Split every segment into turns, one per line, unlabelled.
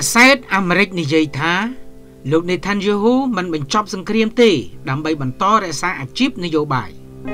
กษตรอเมริกนิยธาលោក Netanyahu មិនបញ្ចប់សង្គ្រាមទេដើម្បីបន្តរក្សាអាជីពនយោបាយ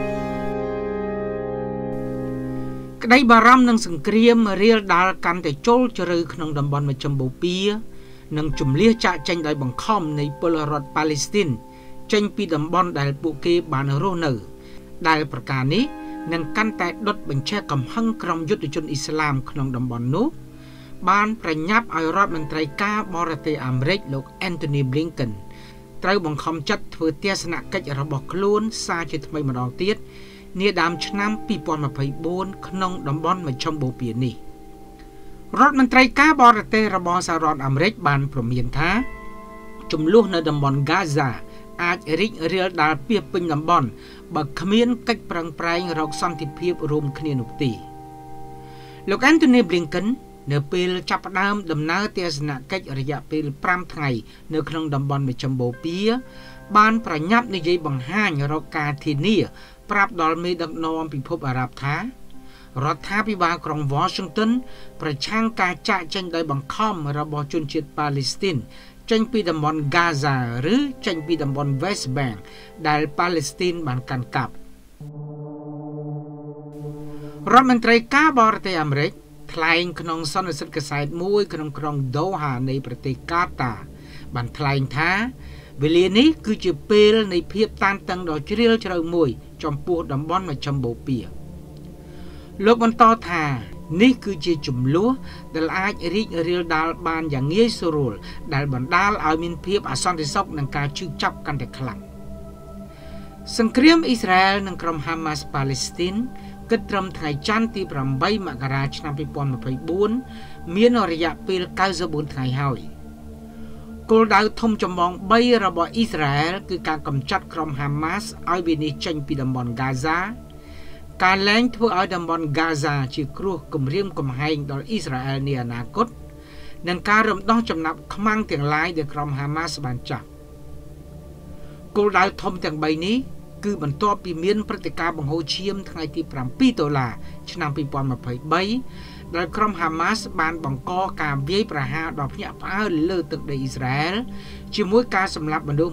ក្តីបារម្ភនឹងសង្គ្រាមរាលដាលកាន់តែចូលជ្រៅក្នុងតំបន់មជ្ឈិមបូព៌ានិងជំលៀសចាកចេញដោយបង្ខំនៃពលរដ្ឋប៉ាឡេស្ទីនចេញពីតំបន់ដែលពួកគេបានរស់នៅដែលប្រការនេះនឹងកាន់តែដុតបញ្ឆេះកំហឹងក្រុមយុទ្ធជនអ៊ីស្លាមក្នុងតំបន់នោះបានប្រញាប់ឲ្យរដ្ឋមន្ត្រីការបរទេសអាមេរិកលោក Antony Blinken ត្រូវបង្ខំចិត្តធ្វើទស្សនកិច្ចរបស់ខ្លួនសារជាថ្មីម្ដងទៀតនាដើមឆ្នាំ2024ក្នុងតំបន់មជ្ឈិមបូព៌ានេះរដ្ឋមន្ត្រីការបរទេសរបស់សហរដ្ឋអាមេរិកបានព្រមានថាចំនួននៅតំបន់ Gaza អាចរីករាលដាលពាសពេញតំបន់បើគ្មានកិច្ចប្រឹងប្រែងរកសន្តិភាពរួមគ្នានោះទេលោក Antony Blinken នៅពេលចាប់ផ្ដើមដំណើរទស្សនកិច្ចរយៈពេល5ថ្ងៃនៅក្នុងតំបន់មជ្ឈិមបូព៌ាបានប្រញាប់និយាយបង្ហាញរកការធានាប្រាប់ដល់មេដឹកនាំពិភពអារ៉ាប់ថារដ្ឋាភិបាលក្រុង Washington ប្រឆាំងការចាកចេញដោយបង្ខំរបស់ជនជាតិប៉ាឡេស្ទីនចេញពីតំបន់ Gaza ឬចេញពីតំបន់ West Bank ដែលប៉ាឡេស្ទីនបានកាន់កាប់រដ្ឋមន្ត្រីការបរទេសអាមេរិកថ្លែងក្នុងសន្និសីទកាសែតមួយក្នុងក្រុង Doha នៃប្រទេសកាតាបានថ្លែងថាវេលានេះគឺជាពេលនៃភាពតានតឹងដ៏ជ្រាលជ្រៅមួយចំពោះតំបន់មជ្ឈិមបូព៌ាលោកបន្តថានេះគឺជាចំនួនដែលអាចរីករាលដាលបានយ៉ាងងាយស្រួលដែលបណ្ដាលឲ្យមានភាពអសន្តិសុខនិងការឈឺចាប់កាន់តែខ្លាំងសង្គ្រាមអ៊ីស្រាអែលនិងក្រុមហាម៉ាស់ប៉ាឡេស្ទីនគិតត្រឹមថ្ងៃច័ន្ទទី8មករាឆ្នាំ2024មានរយៈពេល94ថ្ងៃហើយគោលដៅធំចម្បង3របស់អ៊ីស្រាអែលគឺការកម្ចាត់ក្រុមហាម៉ាស់ឲ្យវានេះចេញពីតំបន់ Gaza ការលែងធ្វើឲ្យតំបន់ Gaza ជាគ្រោះគំរាមកំហែងដល់អ៊ីស្រាអែលនាអនាគតនិងការរំដោះចំណាប់ខ្មាំងទាំងឡាយដែលក្រុមហាម៉ាស់បានចាប់គោលដៅធំទាំង3នេះគឺបន្ទាប់ពីមានព្រឹត្តិការណ៍បង្ហូរឈាមថ្ងៃទី7ដុល្លារឆ្នាំ2023ដែលក្រុមហាម៉ាស់បានបង្កការវាយប្រហារដ៏ភ្ញាក់ផ្អើលលើទឹកដីអ៊ីស្រាអែលជាមួយការសម្លាប់មនុស្ស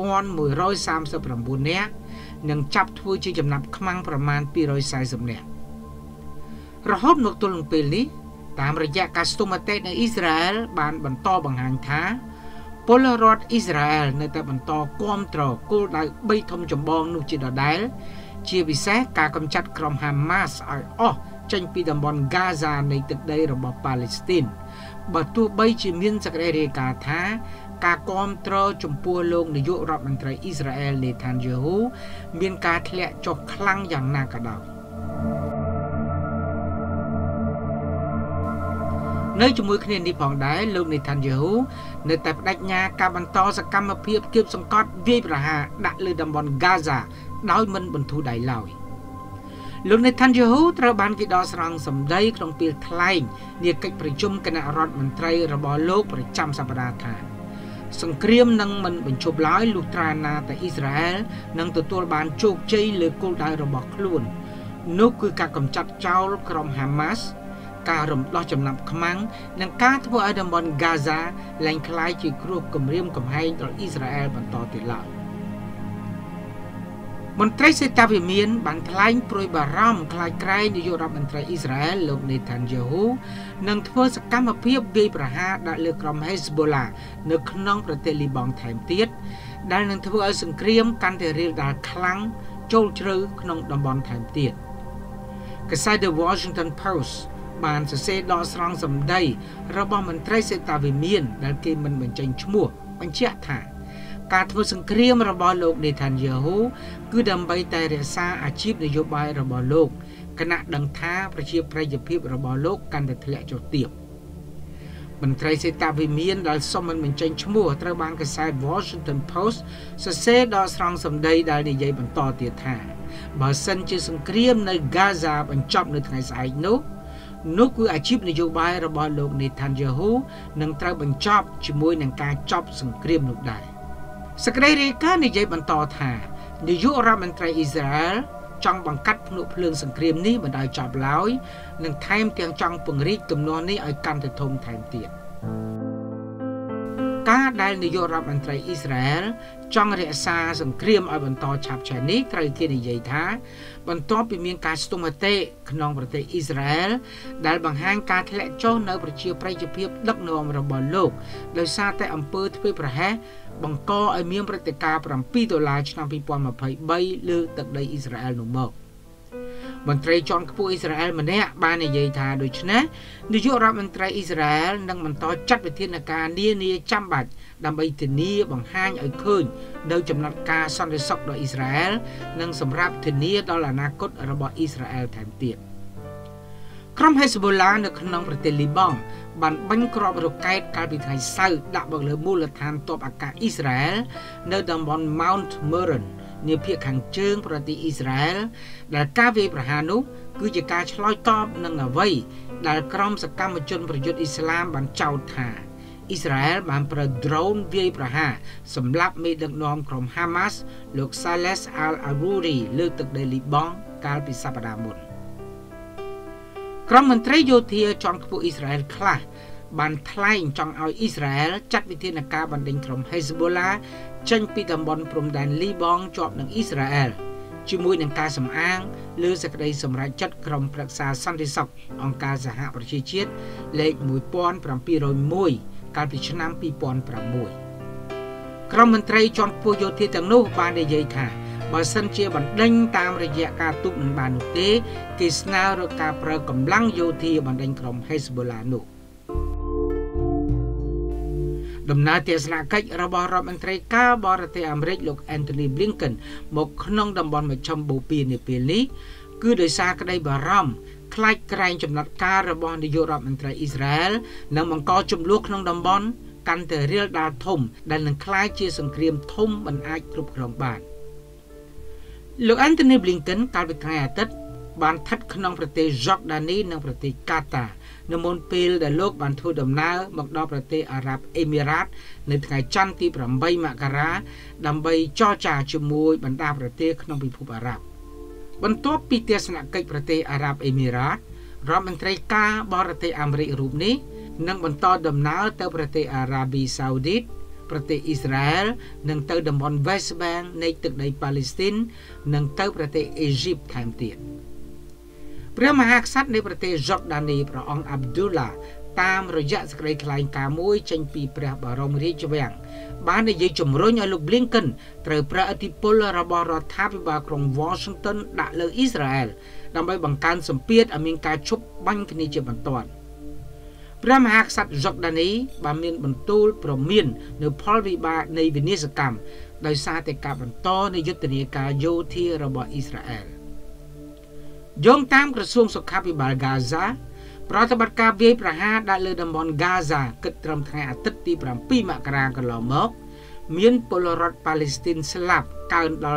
1139នាក់និងចាប់ធ្វើជាចំណាប់ខ្មាំងប្រមាណ240នាក់រហូតមកទល់នឹងពេលនេះតាមរយៈការស្ទង់មតិនៅអ៊ីស្រាអែលបានបន្តបង្ហាញថាពលរដ្ឋអ៊ីស្រាអែលនៅតែបន្តគាំទ្រគោលដៅ3ធំចម្បងនោះជាដដែលជាពិសេសការកម្ចាត់ក្រុមហាម៉ាស់ឲ្យអស់ចេញពីតំបន់ Gaza នៃទឹកដីរបស់ប៉ាឡេស្ទីនបើទោះបីជាមានសេចក្តីរាយការណ៍ថាការគាំទ្រចំពោះលោកនាយករដ្ឋមន្ត្រីអ៊ីស្រាអែល Netanyahu មានការធ្លាក់ចុះខ្លាំងយ៉ាងណាក៏ដោយនៅជាមួយគ្នានេះផងដែរលោក Netanyahu នៅតែបដិញ្ញាការបន្តសកម្មភាពគៀបសង្កត់វាយប្រហារដាក់លើតំបន់ Gaza ដោយមិនបន្ធូរដៃឡើយលោក Netanyahu ត្រូវបានគេដកស្រង់សម្ដីក្នុងពេលថ្លែងនាកិច្ចប្រជុំគណៈរដ្ឋមន្ត្រីរបស់លោកប្រចាំសប្តាហ៍ថាសង្គ្រាមនឹងមិនបញ្ឈប់ឡើយលុះត្រាណាតែអ៊ីស្រាអែលនឹងទទួលបានជោគជ័យលើគោលដៅរបស់ខ្លួននោះគឺការកម្ចាត់ចោលក្រុមហាម៉ាស់ការរំដោះចំណាប់ខ្មាំងនិងការធ្វើឲ្យតំបន់ Gaza ឡើងក្លាយជាគ្រោះគំរាមកំហែងដល់អ៊ីស្រាអែលបន្តទៀតឡើយមន្ត្រីសេតាវិមានបានថ្លែងព្រួយបារម្ភខ្លាចក្រែងនាយករដ្ឋមន្ត្រីអ៊ីស្រាអែលលោក Netanyahu នឹងធ្វើសកម្មភាពវាយប្រហារដាក់លើក្រុម Hezbollah នៅក្នុងប្រទេសលីបង់ថែមទៀតដែលនឹងធ្វើឲ្យសង្គ្រាមកាន់តែរាលដាលខ្លាំងចូលជ្រៅក្នុងតំបន់ថែមទៀតកាសែត The Washington Post បានសរសេរដកស្រង់សម្ដីរបស់មន្ត្រីសេតាវិមានដែលគេមិនបញ្ចេញឈ្មោះបញ្ជាក់ថាការធ្វើសង្គ្រាមរបស់លោក Netanyahu គឺដើម្បីតែរក្សាអាជីពនយោបាយរបស់លោកគណៈដឹងថាប្រជាប្រិយភាពរបស់លោកកាន់តែធ្លាក់ចុះទាបមន្ត្រីសេតាវិមានដែលសុំមិនបញ្ចេញឈ្មោះត្រូវបានកាសែត Washington Post សរសេរដកស្រង់សម្ដីដែលនិយាយបន្តទៀតថាបើសិនជាសង្គ្រាមនៅ Gaza បញ្ចប់នៅថ្ងៃស្អែកនោះគឺអាជីពនយោបាយរបស់លោក Netanyahu នឹងត្រូវបញ្ចប់ជាមួយនឹងការចប់សង្គ្រាមនោះដែរសេចក្តីរាយការណ៍និយាយបន្តថានាយករដ្ឋមន្ត្រីអ៊ីស្រាអែលចង់បង្កាត់ភ្នក់ភ្លើងសង្គ្រាមនេះមិនឲ្យចប់ឡើយនិងថែមទាំងចង់ពង្រីកទំនាស់នេះឲ្យកាន់តែធំថែមទៀតការដែលនាយករដ្ឋមន្ត្រីអ៊ីស្រាអែលចង់រក្សាសង្គ្រាមឲ្យបន្តឆាប់ឆាយនេះត្រូវគេនិយាយថាបន្ទាប់ពីមានការស្ទង់មតិក្នុងប្រទេសអ៊ីស្រាអែលដែលបង្ហាញការធ្លាក់ចុះនៅប្រជាប្រិយភាពដឹកនាំរបស់លោកដោយសារតែអំពើធ្វេសប្រហែសបង្កឲ្យមានព្រឹត្តិការណ៍$7ឆ្នាំ2023លើទឹកដីអ៊ីស្រាអែលនោះមកមន្ត្រីជាន់ខ្ពស់អ៊ីស្រាអែលម្នាក់បាននិយាយថាដូច្នេះនាយករដ្ឋមន្ត្រីអ៊ីស្រាអែលនឹងបន្តចាត់វិធានការនានាចាំបាច់ដើម្បីធានាបង្ហាញឲ្យឃើញនៅចំណាត់ការសន្តិសុខដល់អ៊ីស្រាអែលនិងសម្រាប់ធានាដល់អនាគតរបស់អ៊ីស្រាអែលថែមទៀតក្រុមហេសបូឡានៅក្នុងប្រទេសលីបង់បានបាញ់គ្រាប់រ៉ុកែតកាលពីថ្ងៃសៅរ៍ដាក់មកលើមូលដ្ឋានទ័ពអាកាសអ៊ីស្រាអែលនៅតំបន់ Mount Meron នាភាគខាងជើងប្រទេសអ៊ីស្រាអែលដែលការវាយប្រហារនោះគឺជាការឆ្លើយតបនឹងអ្វីដែលក្រុមសកម្មជនប្រយុទ្ធអ៊ីស្លាមបានចោទថាអ៊ីស្រាអែលបានប្រើ drone វាយប្រហារសម្រាប់មេដឹកនាំក្រុម Hamas លោក Saleh al-Aruri លើទឹកដីលីបង់កាលពីសប្តាហ៍មុនក្រុមមន្ត្រីយោធាជាន់ខ្ពស់អ៊ីស្រាអែលខ្លះបានថ្លែងចង់ឲ្យអ៊ីស្រាអែលចាត់វិធានការបណ្តេញក្រុម Hezbollah ចេញពីតំបន់ព្រំដែនលីបង់ជាប់នឹងអ៊ីស្រាអែលជាមួយនឹងការសំអាងលើសេចក្តីសម្រេចចិត្តក្រុមប្រឹក្សាសន្តិសុខអង្គការសហប្រជាជាតិលេខ1701កាលពីឆ្នាំ2006ក្រុមមន្ត្រីជាន់ខ្ពស់យោធាទាំងនោះបាននិយាយថាបើសិនជាបណ្ដេញតាមរយៈការទូកនឹងបាននោះទេគេស្នើរកការប្រើកម្លាំងយោធាបណ្ដេញក្រុម Hezbollah នោះដំណើរទស្សនកិច្ចរបស់រដ្ឋមន្ត្រីការបរទេសអាមេរិកលោក Antony Blinken មកក្នុងតំបន់មជ្ឈិមបូព៌ានាពេលនេះគឺដោយសារក្តីបារម្ភខ្លាចក្រែងចំណាត់ការរបស់នាយករដ្ឋមន្ត្រីអ៊ីស្រាអែលនឹងបង្កជម្លោះក្នុងតំបន់កាន់តែរាលដាលធំដែលនឹងក្លាយជាសង្គ្រាមធំមិនអាចគ្រប់គ្រងបានលោក Antony Blinken កាលពីថ្ងៃអាទិត្យបានស្ថិតក្នុងប្រទេសយូដានីនិងប្រទេសកាតានៅមុនពេលដែលលោកបានធ្វើដំណើរមកដល់ប្រទេសអារ៉ាប់អេមីរ៉ាតនៅថ្ងៃច័ន្ទទី8មករាដើម្បីចរចាជាមួយបណ្ដាប្រទេសក្នុងពិភពអារ៉ាប់បន្ទាប់ពីទស្សនកិច្ចប្រទេសអារ៉ាប់អេមីរ៉ាតរដ្ឋមន្ត្រីការបរទេសអាមេរិករូបនេះនឹងបន្តដំណើរទៅប្រទេសអារ៉ាប៊ីសាអូឌីតប្រទេសអ៊ីស្រាអែលនិងទៅតំបន់ West Bank នៃទឹកដីប៉ាឡេស្ទីននិងទៅប្រទេសអេហ្ស៊ីបថែមទៀតព្រះមហាក្សត្រនៃប្រទេសយូដានីព្រះអង្គអាប់ឌូឡាតាមរយៈសេចក្តីថ្លែងការណ៍មួយចេញពីព្រះបរមរាជវាំងបាននិយាយជំរុញឲ្យលោក Blinken ត្រូវប្រើឥទ្ធិពលរបស់រដ្ឋាភិបាលក្រុង Washington ដាក់លើអ៊ីស្រាអែលដើម្បីបង្កើនសម្ពាធឲ្យមានការឈប់បាញ់គ្នាជាបន្ទាន់ព្រះមហាក្សត្រយូដានីបានមានបន្ទូលព្រមាននៅផលវិបាកនៃវិនាសកម្មដោយសារតែការបន្តនៃយុទ្ធនាការយោធារបស់អ៊ីស្រាអែលយោងតាមក្រសួងសុខាភិបាលហ្គាហ្សាប្រតិបត្តិការវាយប្រហារដាក់លើតំបន់ហ្គាហ្សាគិតត្រឹមថ្ងៃអាទិត្យទី7មករាកន្លងមកមានពលរដ្ឋប៉ាឡេស្ទីនស្លាប់កើនដល់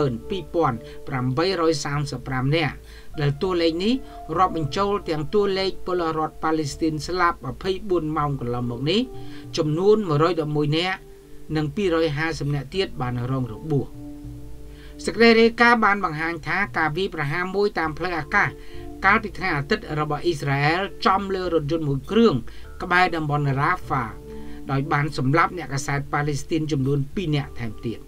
22,835 នាក់ដែលតួលេខនេះរាប់បញ្ចូលទាំងតួលេខពលរដ្ឋប៉ាឡេស្ទីនស្លាប់24ម៉ោងកន្លងមកនេះចំនួន111នាក់និង250នាក់ទៀតបានរងរបួសសេចក្តីរាយការណ៍បានបង្ហាញថាការវាយប្រហារមួយតាមផ្លូវអាកាសកាលពីថ្ងៃអាទិត្យរបស់អ៊ីស្រាអែលចំលើរថយន្តមួយគ្រឿងក្បែរតំបន់រ៉ាហ្វាដោយបានសម្លាប់អ្នកកាសែតប៉ាឡេស្ទីនចំនួន2នាក់ថែមទៀត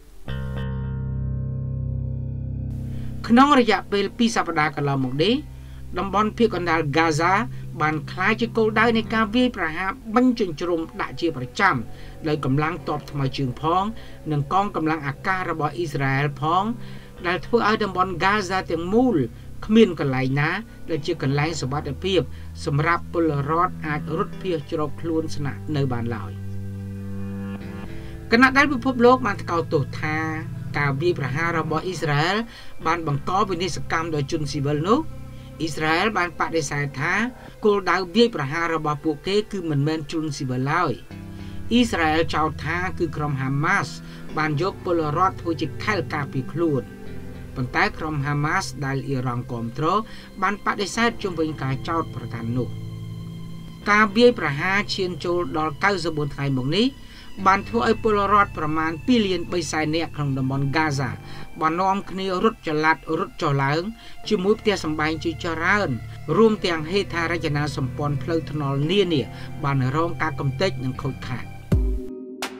ក្នុងរយៈពេល2សប្តាហ៍កន្លងមកនេះតំបន់ភាគកណ្ដាលហ្គាហ្សាបានក្លាយជាគោលដៅនៃការវាយប្រហារបាញ់ចិញ្ច្រុំដាក់ជាប្រចាំដោយកម្លាំងទ័ពថ្មើរជើងផងនិងកងកម្លាំងអាកាសរបស់អ៊ីស្រាអែលផងដែលធ្វើឲ្យតំបន់ហ្គាហ្សាទាំងមូលគ្មានកន្លែងណាដែលជាកន្លែងសុវត្ថិភាពសម្រាប់ពលរដ្ឋអាចរត់ភៀសជ្រកខ្លួនស្នាក់នៅបានឡើយគណៈដែលពិភពលោកបានថ្កោលទោសថាការវាយប្រហាររបស់អ៊ីស្រាអែលបានបង្កវិនាសកម្មដល់ជនស៊ីវិលនោះអ៊ីស្រាអែលបានបដិសេធថាគោលដៅវាយប្រហាររបស់ពួកគេគឺមិនមែនជនស៊ីវិលឡើយអ៊ីស្រាអែលចោទថាគឺក្រុម Hamas បានយកពលរដ្ឋធ្វើជាខែលការពារខ្លួនប៉ុន្តែក្រុម Hamas ដែលអ៊ីរ៉ង់គាំទ្របានបដិសេធជុំវិញការចោទប្រកាន់នោះការវាយប្រហារឈានចូលដល់94ថ្ងៃមកនេះបានធ្វើឲ្យពលរដ្ឋប្រមាណ 2,300,000 នាក់ក្នុងតំបន់ហ្គាហ្សាបាននាំគ្នារត់ចល័តរត់ចុះឡើងជាមួយផ្ទះសម្បែងជាច្រើនរួមទាំងហេដ្ឋារចនាសម្ព័ន្ធផ្លូវថ្នល់នានាបានរងការកំទេចនិងខូចខាត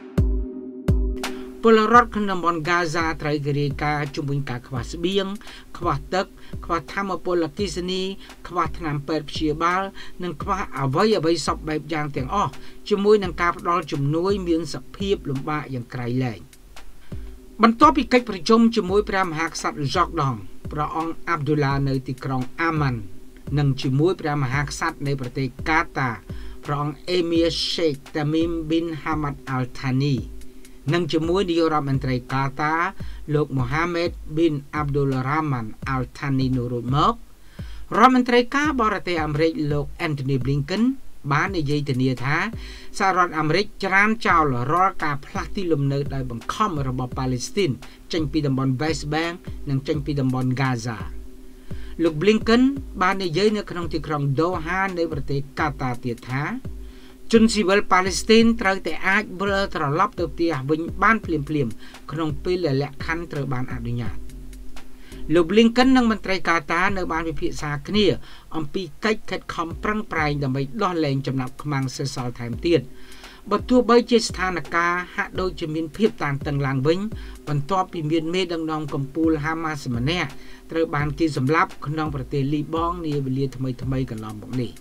ពលរដ្ឋក្នុងតំបន់ហ្គាហ្សាត្រូវរាយការណ៍ជំវិញការខ្វះស្បៀងខ្វះទឹកខ្វះថាមពលអគ្គិសនីខ្វះថ្នាំពេទ្យព្យាបាលនិងខ្វះអ្វីសពបែបយ៉ាងទាំងអស់ជាមួយនឹងការផ្ដល់ជំនួយមានសភាពលំបាកយ៉ាងក្រៃលែងបន្ទាប់ពីកិច្ចប្រជុំជាមួយព្រះមហាក្សត្រហ្សកដងព្រះអង្គអាប់ឌូឡានៅទីក្រុងអាម៉ាន់និងជាមួយព្រះមហាក្សត្រនៃប្រទេសកាតាព្រះអង្គអេមៀឆេកតាមីមប៊ីនហាម៉ាត់អាល់ថានីនិងជាមួយនាយករដ្ឋមន្ត្រីកាតាលោកមូហាម៉េតប៊ីនអាប់ឌុលរ៉ាម៉ាន់អាល់ថានីនោះរួចមករដ្ឋមន្ត្រីការបរទេសអាមេរិកលោក Antony Blinken បាននិយាយធានាថាសហរដ្ឋអាមេរិកច្រានចោលរាល់ការផ្លាស់ទីលំនៅដោយបង្ខំរបស់ប៉ាឡេស្ទីនចេញពីតំបន់ West Bank និងចេញពីតំបន់ Gaza លោក Blinken បាននិយាយនៅក្នុងទីក្រុង Doha នៃប្រទេសកាតាទៀតថាជនស៊ីវិលប៉ាឡេស្ទីនត្រូវតែអាចវិលត្រឡប់ទៅផ្ទះវិញបានភ្លាមក្នុងពេលដែលលក្ខខណ្ឌត្រូវបានអនុញ្ញាតលោក Blinken និងមន្ត្រីកាតានៅបានពិភាក្សាគ្នាអំពីកិច្ចខិតខំប្រឹងប្រែងដើម្បីដោះលែងចំណាប់ខ្មាំងសេសសល់ថែមទៀតបើទោះបីជាស្ថានភាពហាក់ដូចជាមានភាពតានតឹងឡើងវិញបន្ទាប់ពីមានមេដឹកនាំកំពូលហាម៉ាសម្នាក់ត្រូវបានគេសម្លាប់ក្នុងប្រទេសលីបង់នាវេលាថ្មីកន្លងមកនេះ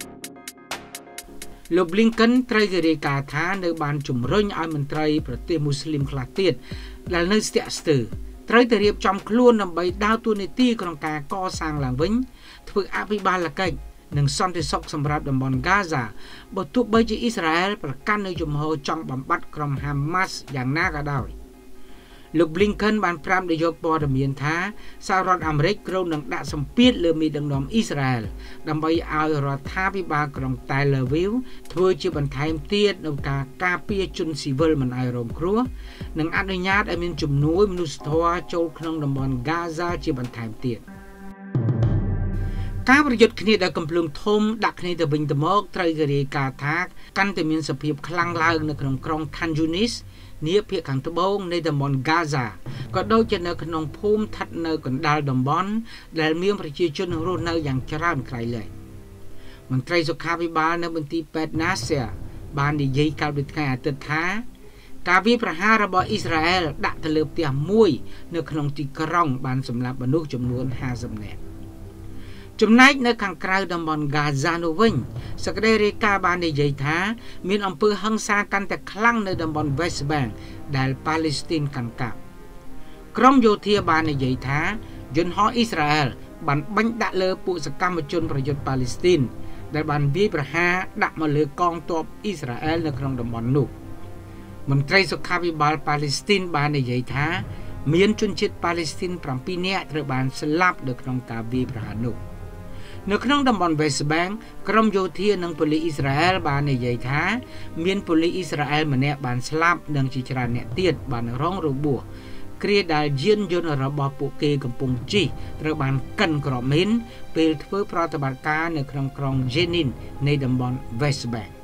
លោក Blinken ត្រូវរាយការណ៍ថានៅបានជំរុញឲ្យមន្ត្រីប្រទេសមូស្លីមខ្លះទៀតដែលនៅស្ទាក់ស្ទើរត្រូវតែរៀបចំខ្លួនដើម្បីដើរតួនាទីក្នុងការកសាងឡើងវិញធ្វើអភិបាលកិច្ចនិងសន្តិសុខសម្រាប់តំបន់ Gaza បើទោះបីជាអ៊ីស្រាអែលប្រកាន់នូវជំហរចង់បំបត្តិក្រុម Hamas យ៉ាងណាក៏ដោយលោក Blinken បានប្រាប់នាយកព័ត៌មានថាសហរដ្ឋអាមេរិកគ្រោងនឹងដាក់សម្ពាធលើមេដឹកនាំអ៊ីស្រាអែលដើម្បីឲ្យរដ្ឋាភិបាលក្រុង Tel Aviv ធ្វើជាបន្ថែមទៀតនៅការការពារជនស៊ីវិលមិនឲ្យរងគ្រោះនិងអនុញ្ញាតឲ្យមានជំនួយមនុស្សធម៌ចូលក្នុងតំបន់ Gaza ជាបន្ថែមទៀតការប្រយុទ្ធគ្នាដែលកំភ្លើងធំដាក់គ្នាទៅវិញទៅមកត្រូវរាយការណ៍ថាកាន់តែមានសភាពខ្លាំងឡើងនៅក្នុងក្រុង Khan Yunis នាភាគខាងត្បូងនៃតំបន់ Gaza ក៏ដូចជានៅក្នុងភូមិស្ថិតនៅកណ្ដាលតំបន់ដែលមានប្រជាជនរស់នៅយ៉ាងច្រើនក្រៃលែងមន្ត្រីសុខាភិបាលនៅមន្ទីរពេទ្យ Nasser បាននិយាយកាលពីថ្ងៃអាទិត្យថាការវាយប្រហាររបស់អ៊ីស្រាអែលដាក់ទៅលើផ្ទះមួយនៅក្នុងទីក្រុងបានសម្លាប់មនុស្សចំនួន50នាក់ចំណែកនៅខាងក្រៅតំបន់ Gaza នោះវិញសេចក្តីរាយការណ៍បាននិយាយថាមានអំពើហិង្សាកាន់តែខ្លាំងនៅតំបន់ West Bank ដែលប៉ាឡេស្ទីនកាន់កាប់ក្រុមយោធាបាននិយាយថាយន្តហោះអ៊ីស្រាអែលបានបាញ់ដាក់លើពួកសកម្មជនប្រយុទ្ធប៉ាឡេស្ទីនដែលបានវាយប្រហារដាក់មកលើកងទ័ពអ៊ីស្រាអែលនៅក្នុងតំបន់នោះមន្ត្រីសុខាភិបាលប៉ាឡេស្ទីនបាននិយាយថាមានជនជាតិប៉ាឡេស្ទីន7នាក់ត្រូវបានស្លាប់នៅក្នុងការវាយប្រហារនោះនៅក្នុងតំបន់ West Bank ក្រុមយោធានិងប៉ូលីសអ៊ីស្រាអែលបាននិយាយថាមានប៉ូលីសអ៊ីស្រាអែលម្នាក់បានស្លាប់និងជាច្រើនអ្នកទៀតបានរងរបួសគ្រាដែលយានយន្តរបស់ពួកគេកំពុងជិះត្រូវបានកិនគ្រាប់មីនពេលធ្វើប្រតិបត្តិការនៅក្នុងក្រុង Jenin នៃតំបន់ West Bank